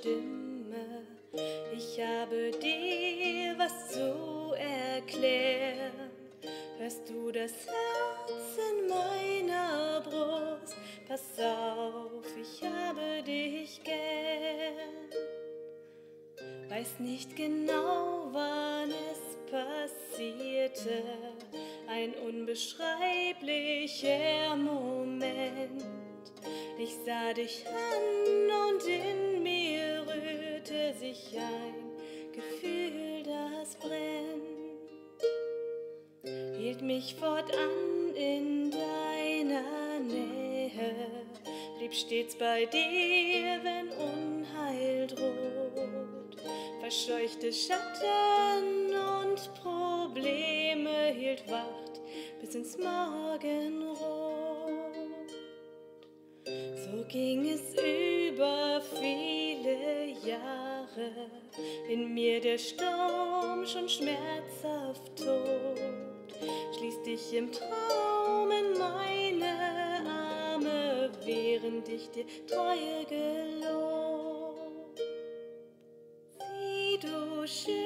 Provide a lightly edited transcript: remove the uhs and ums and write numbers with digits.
Stimme. Ich habe dir was zu erklären. Hörst du das Herz in meiner Brust? Pass auf, ich habe dich gern. Weiß nicht genau, wann es passierte, ein unbeschreiblicher Moment. Ich sah dich an und in mir rührte sich ein Gefühl, das brennt. Hielt mich fortan in deiner Nähe, blieb stets bei dir, wenn Unheil droht. Verscheuchte Schatten und Probleme, hielt Wacht bis ins Morgenrot. So ging es über viele Jahre, in mir der Sturm schon schmerzhaft tot. Schließ dich im Traum in meine Arme, während ich dir Treue gelobt. Sieh, du schöne